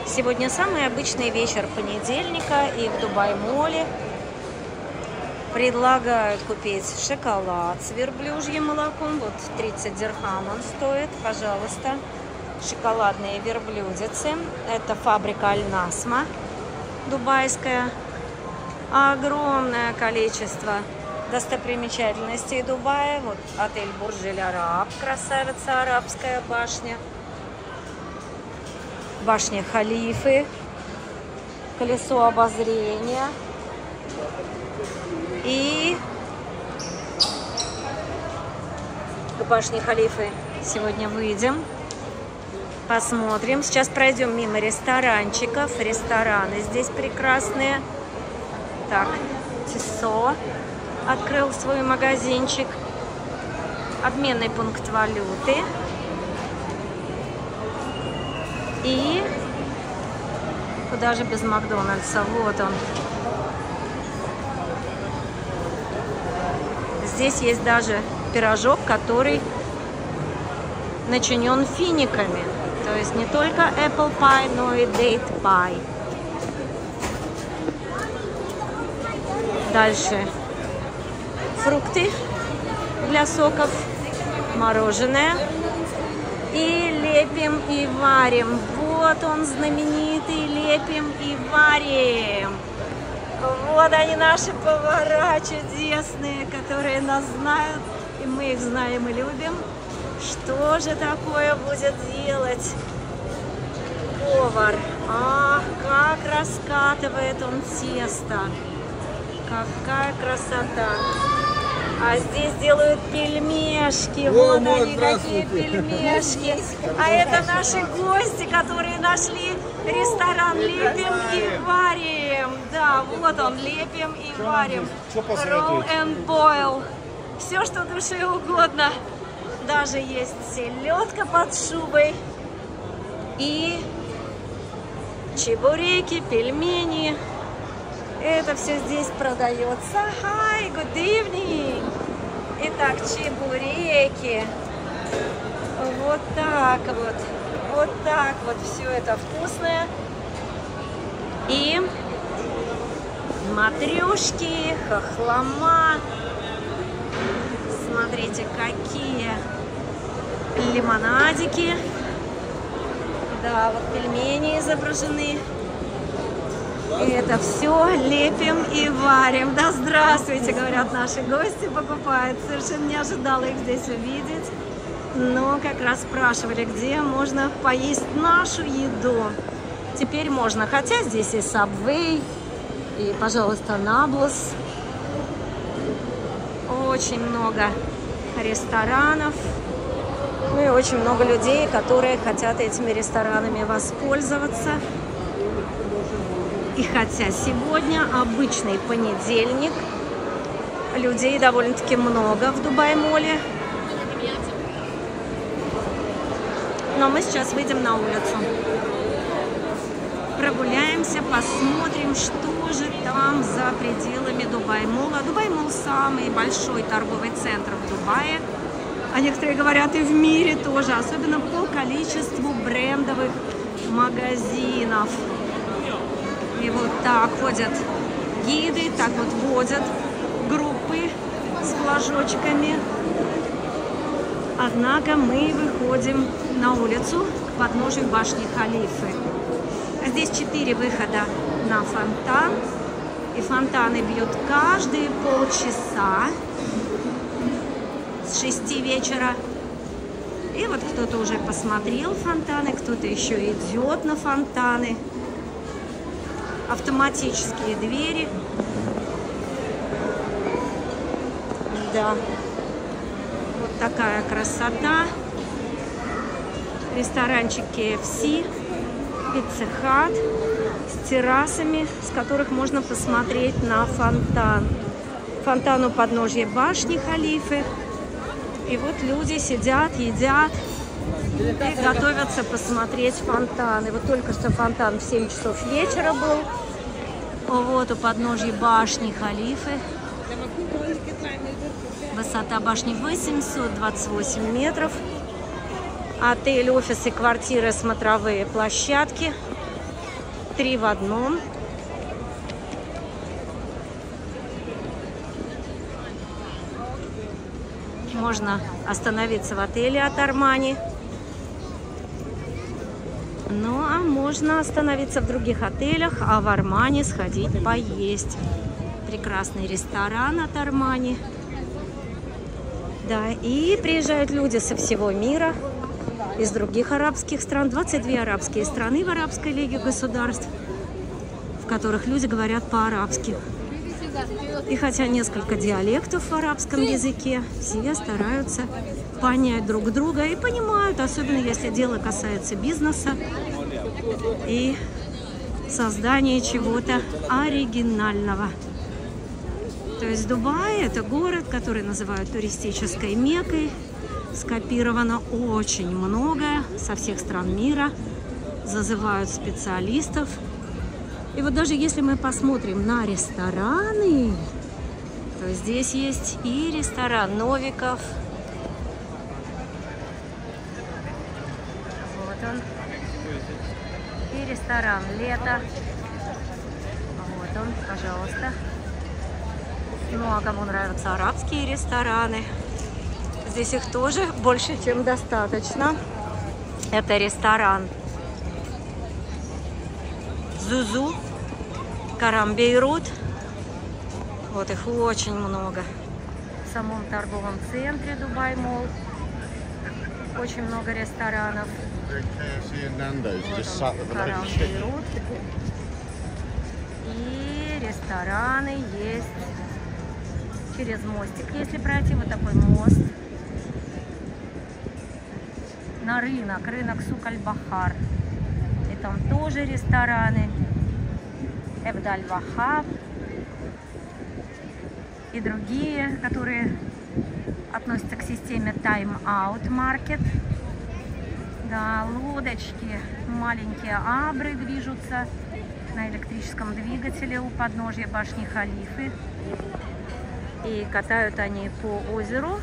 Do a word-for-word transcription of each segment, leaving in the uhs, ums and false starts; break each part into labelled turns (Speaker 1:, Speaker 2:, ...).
Speaker 1: Сегодня самый обычный вечер понедельника, и в Дубай-моле предлагают купить шоколад с верблюжьим молоком. Вот тридцать дирхам он стоит, пожалуйста. Шоколадные верблюдицы. Это фабрика Аль-Насма дубайская. Огромное количество достопримечательностей Дубая. Вот отель Бурдж-Аль-Араб, красавица арабская башня. Башня Халифы, колесо обозрения. И к башне Халифы сегодня выйдем, посмотрим. Сейчас пройдем мимо ресторанчиков. Рестораны здесь прекрасные. Так, Тисо открыл свой магазинчик. Обменный пункт валюты. И куда же без Макдональдса? Вот он. Здесь есть даже пирожок, который начинен финиками. То есть не только apple pie, но и date pie. Дальше фрукты для соков, мороженое. И лепим и варим. Вот он, знаменитый лепим и варим. Вот они, наши повара чудесные, которые нас знают, и мы их знаем и любим. Что же такое будет делать повар? Ах, как раскатывает он тесто. Какая красота. А здесь делают пельмешки. Вот они, какие пельмешки. А это наши гости, которые нашли ресторан «Лепим и варим». Да, вот он, «Лепим и варим». Roll and boil. Все, что душе угодно. Даже есть селедка под шубой. И чебуреки, пельмени. Это все здесь продается. Hi, good evening. Итак, чебуреки. Вот так вот. Вот так вот. Все это вкусное. И матрешки, хохлома. Смотрите, какие лимонадики. Да, вот пельмени изображены. И это все лепим и варим. Да здравствуйте, говорят наши гости, покупают. Совершенно не ожидала их здесь увидеть. Но как раз спрашивали, где можно поесть нашу еду. Теперь можно. Хотя здесь и Subway, и, пожалуйста, Наблус. Очень много ресторанов. Ну и очень много людей, которые хотят этими ресторанами воспользоваться. И хотя сегодня обычный понедельник, людей довольно-таки много в Дубай-моле. Но мы сейчас выйдем на улицу. Прогуляемся, посмотрим, что же там за пределами Дубай-мола. Дубай-мол самый большой торговый центр в Дубае. А некоторые говорят и в мире тоже, особенно по количеству брендовых магазинов. И вот так ходят гиды, так вот водят группы с флажочками. Однако мы выходим на улицу к подножию башни Халифы. Здесь четыре выхода на фонтан. И фонтаны бьют каждые полчаса с шести вечера. И вот кто-то уже посмотрел фонтаны, кто-то еще идет на фонтаны. Автоматические двери. Да. Вот такая красота. Ресторанчик кей эф си, Pizza Hut с террасами, с которых можно посмотреть на фонтан. Фонтан у подножья башни Халифы. И вот люди сидят, едят и готовятся посмотреть фонтан. И вот только что фонтан в семь часов вечера был. Вот у подножья башни Халифы. Высота башни восемьсот двадцать восемь метров. Отель, офисы, квартиры, смотровые площадки. три в одном. Можно остановиться в отеле от Армани. Ну, а можно остановиться в других отелях, а в Армани сходить поесть. Прекрасный ресторан от Армани. Да, и приезжают люди со всего мира, из других арабских стран. двадцать две арабские страны в Арабской лиге государств, в которых люди говорят по-арабски. И хотя несколько диалектов в арабском языке, все стараются понять друг друга и понимают, особенно если дело касается бизнеса и создания чего-то оригинального. То есть Дубай – это город, который называют туристической Меккой. Скопировано очень многое со всех стран мира, зазывают специалистов. И вот даже если мы посмотрим на рестораны, то здесь есть и ресторан Новиков. Вот он. И ресторан Лето. Вот он, пожалуйста. Ну, а кому нравятся арабские рестораны, здесь их тоже больше, чем достаточно. Это ресторан Зузу, Карам Бейрут. Вот их очень много. В самом торговом центре Дубай Молл очень много ресторанов. Вот он, Карам Бейрут. И рестораны есть через мостик, если пройти, вот такой мост, на рынок, рынок Сук-аль-Бахар. И там тоже рестораны. Эбдаль-Вахаб и другие, которые относятся к системе Time Out Market. Да, лодочки, маленькие абры движутся на электрическом двигателе у подножья башни Халифы. И катают они по озеру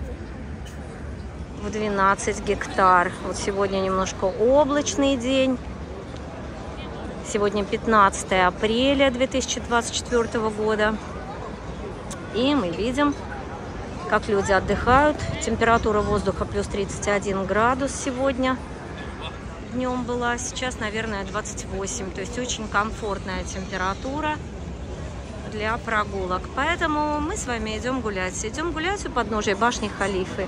Speaker 1: в двенадцать гектар. Вот сегодня немножко облачный день. Сегодня пятнадцатое апреля две тысячи двадцать четвёртого года. И мы видим, как люди отдыхают. Температура воздуха плюс тридцать один градус сегодня. Днем была, сейчас, наверное, двадцать восемь. То есть очень комфортная температура для прогулок. Поэтому мы с вами идем гулять. Идем гулять у подножия башни Халифы.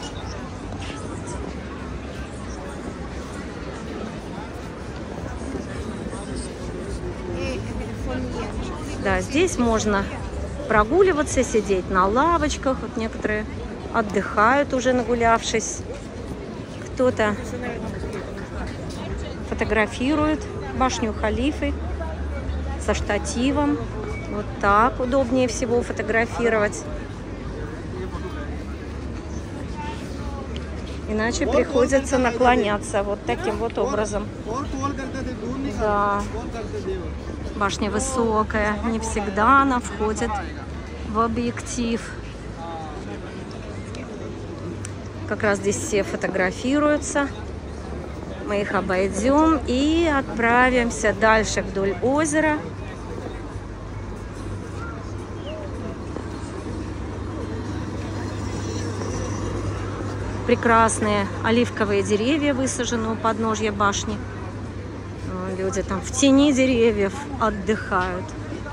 Speaker 1: Да, здесь можно прогуливаться, сидеть на лавочках. Вот некоторые отдыхают, уже нагулявшись. Кто-то фотографирует башню Халифы со штативом. Вот так удобнее всего фотографировать. Иначе приходится наклоняться вот таким вот образом. Да. Башня высокая, не всегда она входит в объектив. Как раз здесь все фотографируются. Мы их обойдем и отправимся дальше вдоль озера. Прекрасные оливковые деревья высажены у подножья башни. Люди там в тени деревьев отдыхают.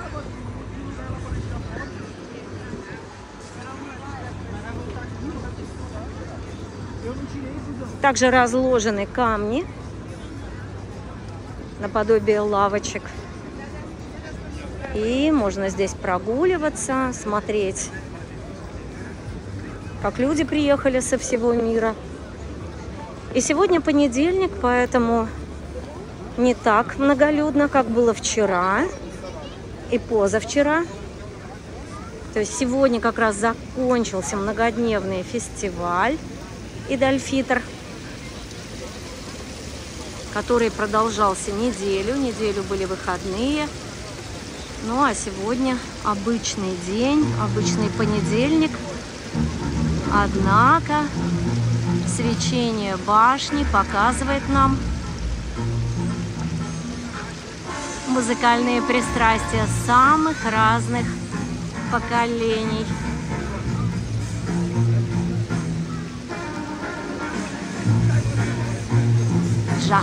Speaker 1: Также разложены камни наподобие лавочек. И можно здесь прогуливаться, смотреть, как люди приехали со всего мира. И сегодня понедельник, поэтому не так многолюдно, как было вчера и позавчера. То есть сегодня как раз закончился многодневный фестиваль Идаль-Фитр, который продолжался неделю. Неделю были выходные. Ну а сегодня обычный день, обычный понедельник. Однако свечение башни показывает нам, музыкальные пристрастия самых разных поколений. Джаз.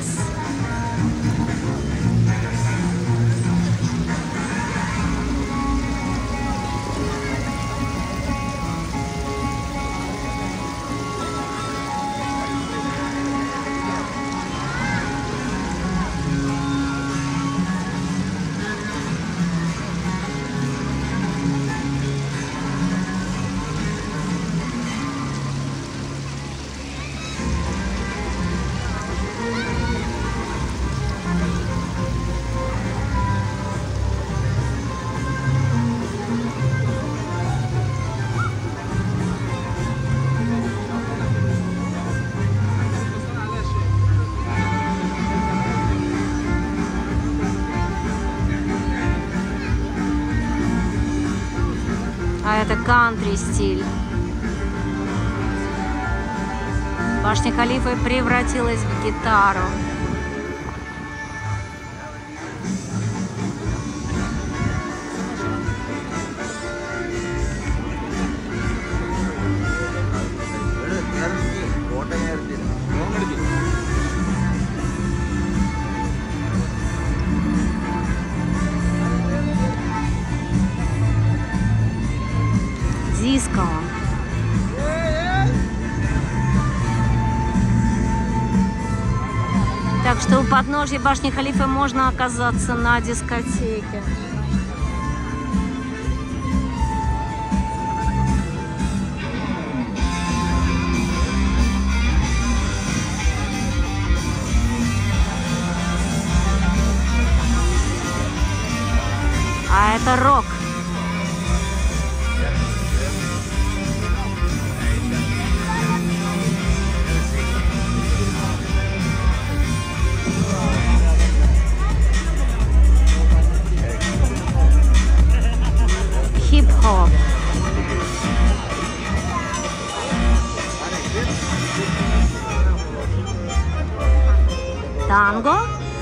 Speaker 1: А это кантри стиль. Башня Халифы превратилась в гитару. Диско. Так что у подножья башни Халифы можно оказаться на дискотеке. А это рок. Хип-хоп. Танго.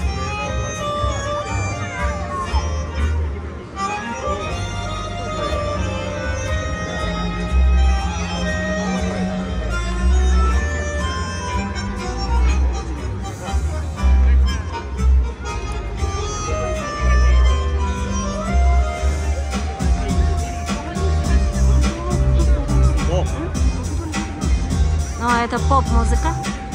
Speaker 1: Ну, а это поп-музыка.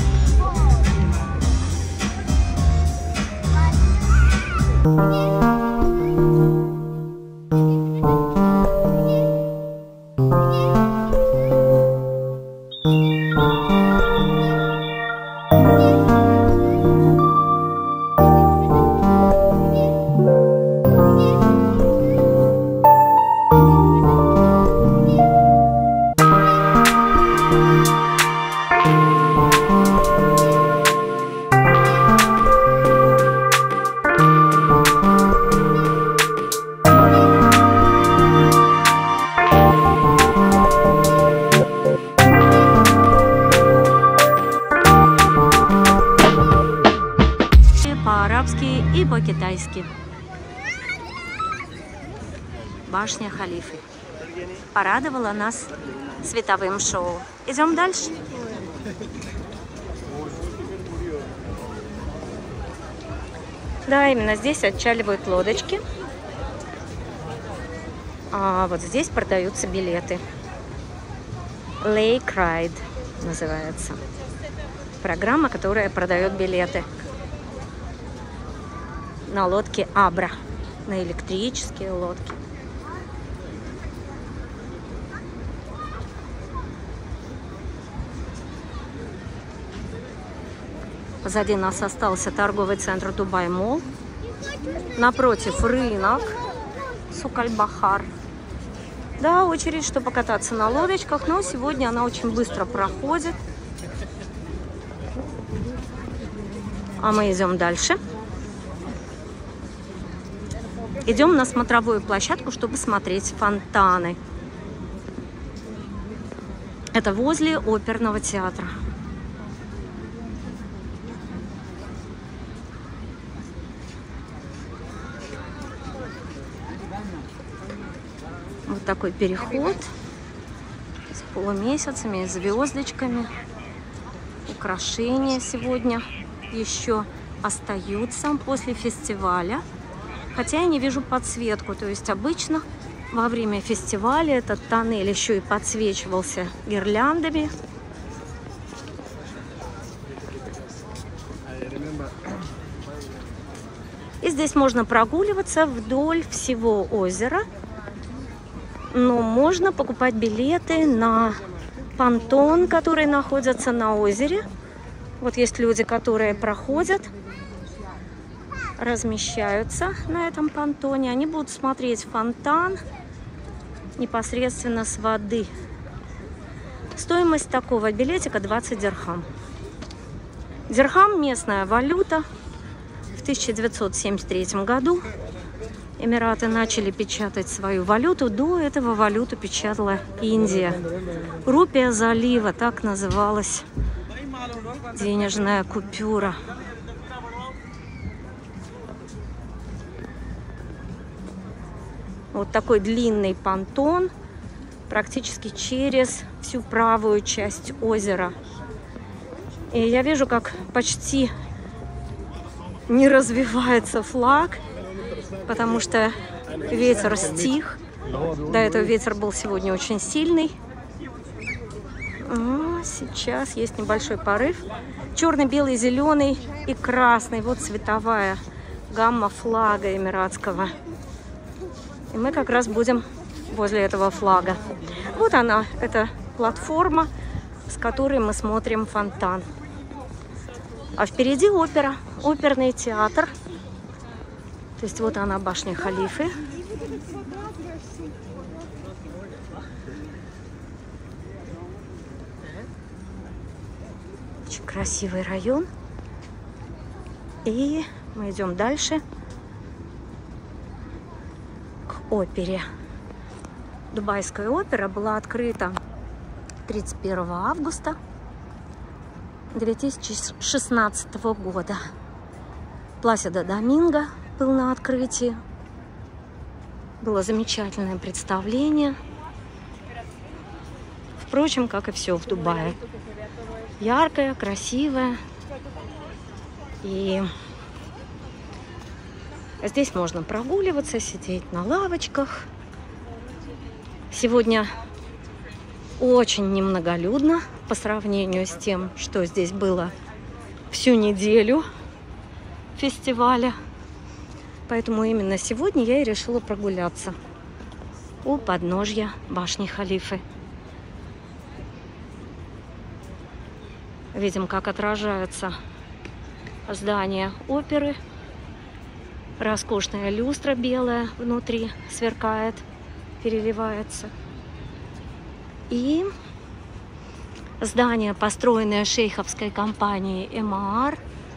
Speaker 1: По-арабски и по-китайски. Башня Халифы порадовала нас световым шоу. Идем дальше. Да, именно здесь отчаливают лодочки. А вот здесь продаются билеты. Lake Ride называется. Программа, которая продает билеты на лодке Абра, на электрические лодки. Позади нас остался торговый центр Дубай Молл. Напротив рынок Сукаль-Бахар. Да, очередь, чтобы покататься на лодочках, но сегодня она очень быстро проходит. А мы идем дальше. Идем на смотровую площадку, чтобы смотреть фонтаны. Это возле оперного театра. Вот такой переход с полумесяцами, звездочками. Украшения сегодня еще остаются после фестиваля. Хотя я не вижу подсветку. То есть обычно во время фестиваля этот тоннель еще и подсвечивался гирляндами. И здесь можно прогуливаться вдоль всего озера. Но можно покупать билеты на понтон, который находится на озере. Вот есть люди, которые проходят, размещаются на этом понтоне. Они будут смотреть фонтан непосредственно с воды. Стоимость такого билетика двадцать дирхам. Дирхам – местная валюта. В тысяча девятьсот семьдесят третьем году Эмираты начали печатать свою валюту. До этого валюту печатала Индия. Рупия залива, так называлась денежная купюра. Вот такой длинный понтон практически через всю правую часть озера. И я вижу, как почти не развивается флаг, потому что ветер стих. До этого ветер был сегодня очень сильный. А сейчас есть небольшой порыв. Черный, белый, зеленый и красный. Вот цветовая гамма флага эмиратского. И мы как раз будем возле этого флага. Вот она, эта платформа, с которой мы смотрим фонтан. А впереди опера, оперный театр. То есть вот она, башня Халифы. Очень красивый район. И мы идем дальше к опере. Дубайская опера была открыта тридцать первого августа две тысячи шестнадцатого года. Пласидо Доминго был на открытии. Было замечательное представление. Впрочем, как и все в Дубае. Яркое, красивое. И здесь можно прогуливаться, сидеть на лавочках. Сегодня очень немноголюдно по сравнению с тем, что здесь было всю неделю фестиваля. Поэтому именно сегодня я и решила прогуляться у подножья башни Халифы. Видим, как отражается здание оперы. Роскошная люстра белая внутри сверкает, переливается. И здания, построенные шейховской компанией Эмаар,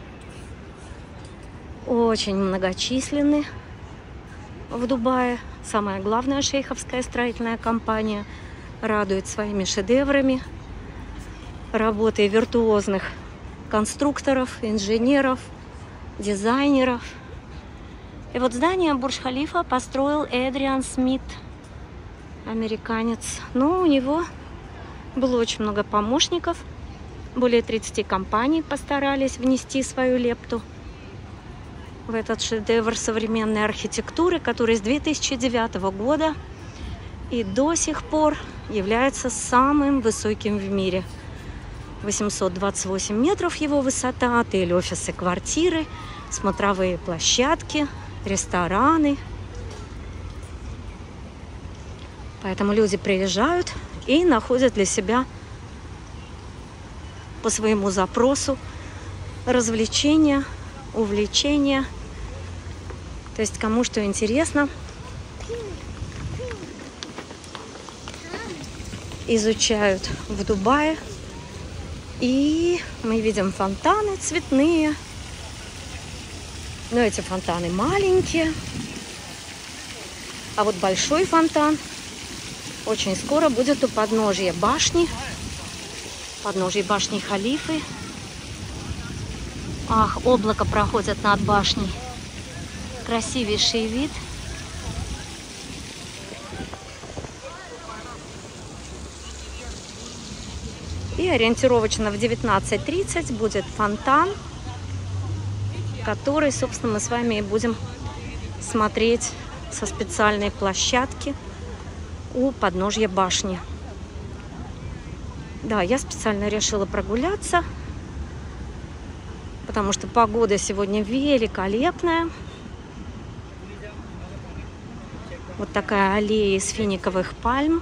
Speaker 1: очень многочисленны в Дубае. Самая главная шейховская строительная компания радует своими шедеврами, работой виртуозных конструкторов, инженеров, дизайнеров. И вот здание Бурдж-Халифа построил Эдриан Смит, американец. Но у него было очень много помощников. Более тридцати компаний постарались внести свою лепту в этот шедевр современной архитектуры, который с две тысячи девятого года и до сих пор является самым высоким в мире. восемьсот двадцать восемь метров его высота, отель, офисы, квартиры, смотровые площадки, рестораны. Поэтому люди приезжают и находят для себя по своему запросу развлечения, увлечения. То есть кому что интересно, изучают в Дубае. И мы видим фонтаны цветные. Но эти фонтаны маленькие. А вот большой фонтан очень скоро будет у подножия башни. Подножия башни Халифы. Ах, облако проходит над башней. Красивейший вид. И ориентировочно в девятнадцать тридцать будет фонтан, который, собственно, мы с вами и будем смотреть со специальной площадки у подножья башни. Да, я специально решила прогуляться, потому что погода сегодня великолепная. Вот такая аллея из финиковых пальм.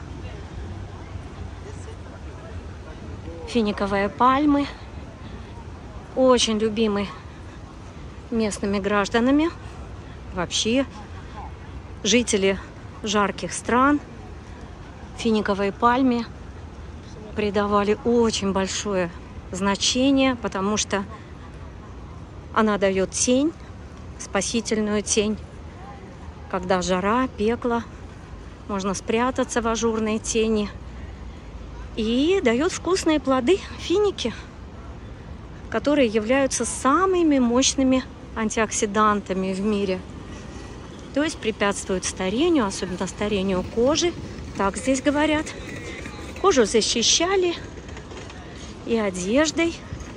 Speaker 1: Финиковые пальмы. Очень любимы местными гражданами. Вообще, жители жарких стран финиковой пальме придавали очень большое значение, потому что она дает тень, спасительную тень. Когда жара, пекло, можно спрятаться в ажурной тени. И дает вкусные плоды, финики, которые являются самыми мощными антиоксидантами в мире. То есть препятствуют старению, особенно старению кожи. Так здесь говорят. Кожу защищали и одеждой,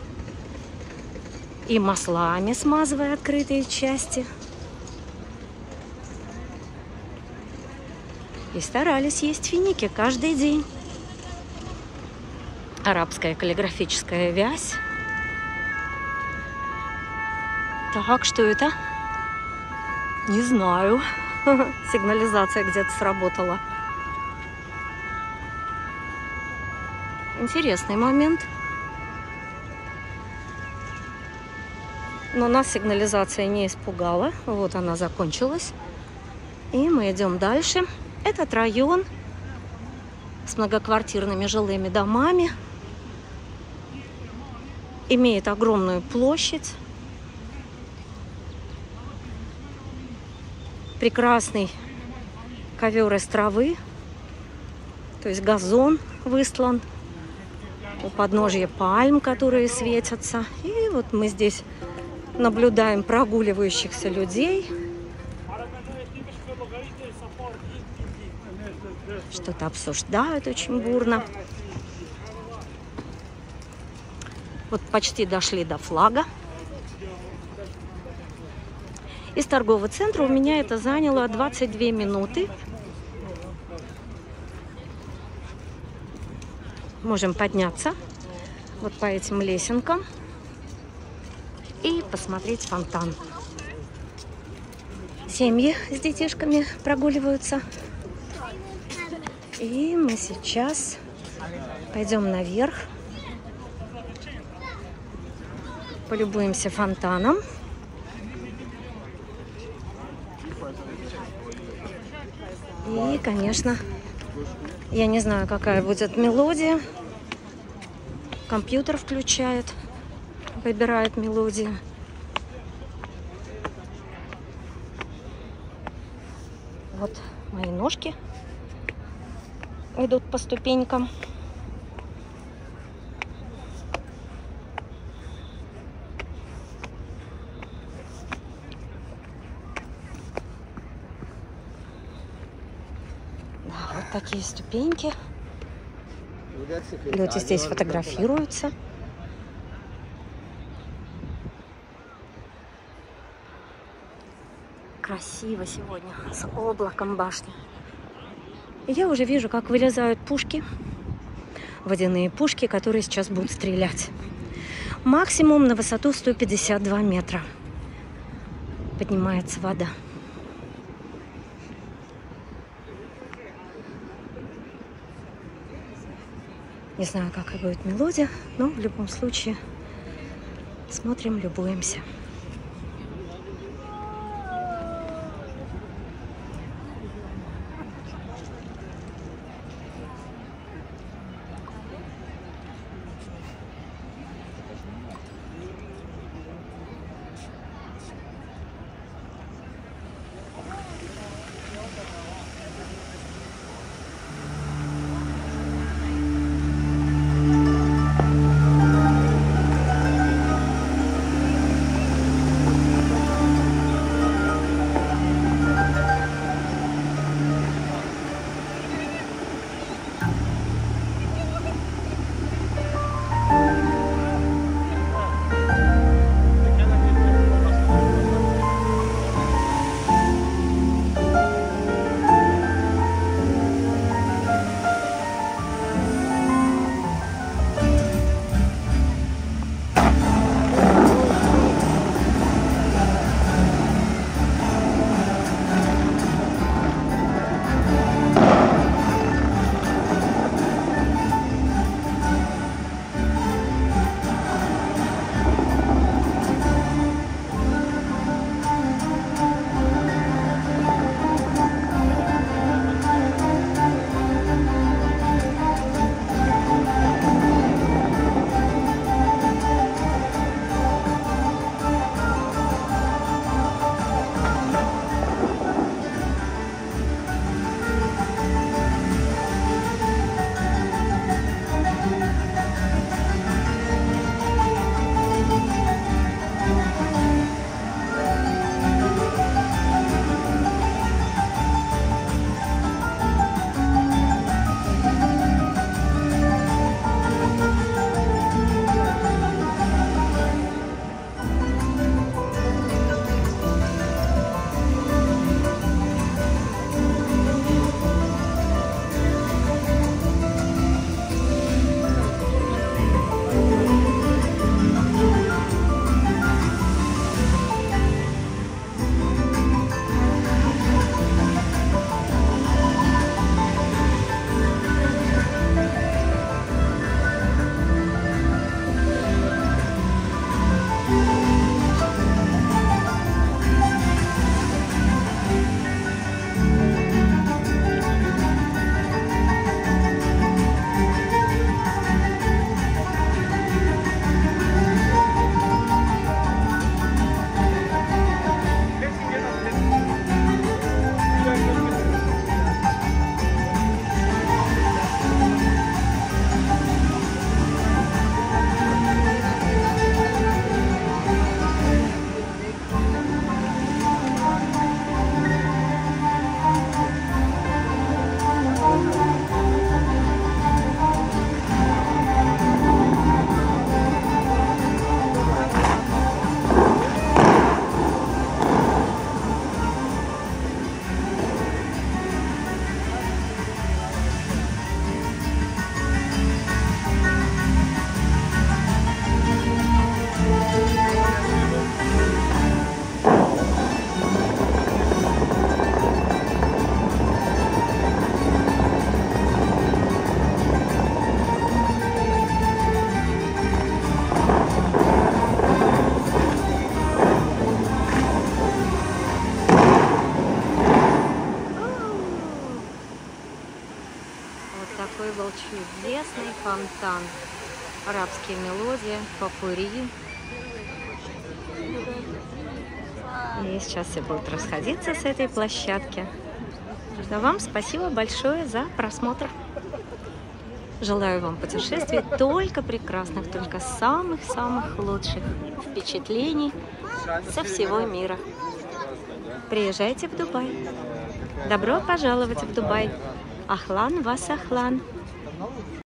Speaker 1: и маслами, смазывая открытые части. И старались есть финики каждый день. Арабская каллиграфическая вязь. Так, что это? Не знаю. Сигнализация где-то сработала. Интересный момент. Но нас сигнализация не испугала. Вот она закончилась. И мы идем дальше. Этот район с многоквартирными жилыми домами имеет огромную площадь. Прекрасный ковер из травы. То есть газон выстлан. У подножья пальм, которые светятся. И вот мы здесь наблюдаем прогуливающихся людей. Что-то обсуждают очень бурно. Вот почти дошли до флага. Из торгового центра у меня это заняло двадцать две минуты. Можем подняться вот по этим лесенкам и посмотреть фонтан. Семьи с детишками прогуливаются. И мы сейчас пойдем наверх, полюбуемся фонтаном. И, конечно, я не знаю, какая будет мелодия. Компьютер включает, выбирает мелодию. Вот мои ножки идут по ступенькам. Да, вот такие ступеньки. Люди здесь фотографируются. Красиво сегодня, с облаком башни. И я уже вижу, как вылезают пушки, водяные пушки, которые сейчас будут стрелять. Максимум на высоту сто пятьдесят два метра поднимается вода. Не знаю, какая будет мелодия, но в любом случае смотрим, любуемся. был чудесный фонтан. Арабские мелодии, попурри. И сейчас все будут расходиться с этой площадки. А вам спасибо большое за просмотр. Желаю вам путешествий только прекрасных, только самых-самых лучших впечатлений со всего мира. Приезжайте в Дубай. Добро пожаловать в Дубай. Ахлан вас ахлан.